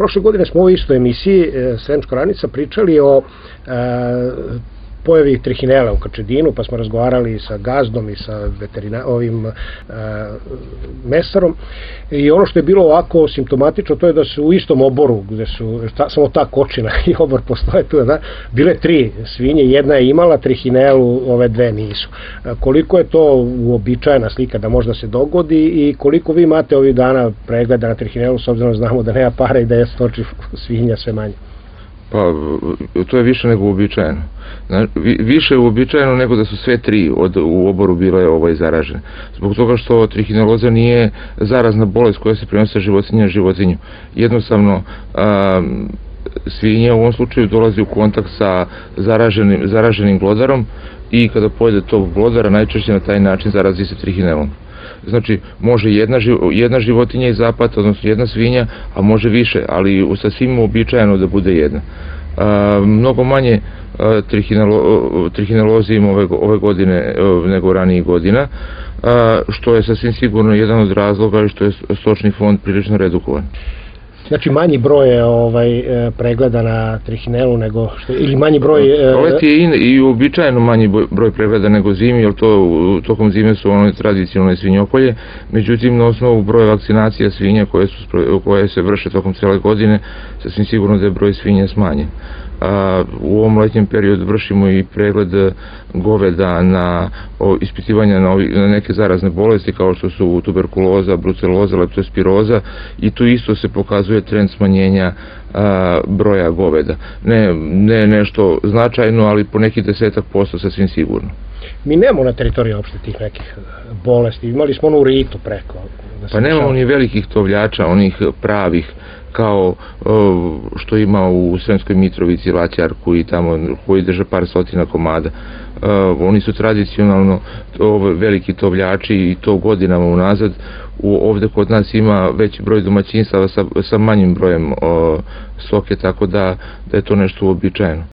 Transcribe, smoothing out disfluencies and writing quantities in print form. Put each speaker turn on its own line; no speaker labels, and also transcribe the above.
Prošle godine smo u ovoj istoj emisiji Sremska oranica pričali o pojavi trihinela u Kačedinu, pa smo razgovarali sa gazdom i sa mesarom, i ono što je bilo ovako simptomatično, to je da su u istom oboru, gde su samo ta kočina i obor postoje tu, bile 3 svinje, jedna je imala trihinelu, ove 2 nisu. Koliko je to uobičajena slika da možda se dogodi i koliko vi imate ovih dana pregleda na trihinelu, s obzirom znamo da nema para i da je stoči svinja sve manje?
Pa, to je više nego uobičajeno. Više je uobičajeno nego da su sve 3 u oboru bile zaražene. Zbog toga što trihineloza nije zarazna bolest koja se prenosi životinja na životinju. Jednostavno, svinja u ovom slučaju dolazi u kontakt sa zaraženim glodarom i kada pojede tog glodara, najčešće na taj način zarazi se trihinelom. Znači, može jedna životinja iz zapata, odnosno jedna svinja, a može više, ali sasvim uobičajeno da bude jedna. Mnogo manje trihineloze ima ove godine nego ranijih godina, što je sasvim sigurno jedan od razloga što je stočni fond prilično redukovan.
Znači manji broj je pregleda na trihinelu nego što, ili manji broj...
Leti je i uobičajeno manji broj pregleda nego zimi, jer tokom zime su ono tradicionalne svinjokolje, međutim na osnovu broja vakcinacija svinja koje se vrše tokom cele godine, sasvim sigurno da je broj svinja smanjen. U ovom letnjem periodu vršimo i pregled goveda na ispitivanja na neke zarazne bolesti kao što su tuberkuloza, bruceloza, leptospiroza, i tu isto se pokazuje trend smanjenja broja goveda. Ne nešto značajno, ali po nekih 10% sasvim sigurno.
Mi nemamo na teritoriji uopšte tih nekih bolesti, imali smo onu ritu preko.
Pa nemamo ni velikih tovljača, onih pravih, kao što ima u Sremskoj Mitrovici, Laćarku i tamo, koji drže par stotina komada. Oni su tradicionalno veliki tovljači i to godinama unazad. Ovde kod nas ima veći broj domaćinstava sa manjim brojem stoke, tako da je to nešto uobičajeno.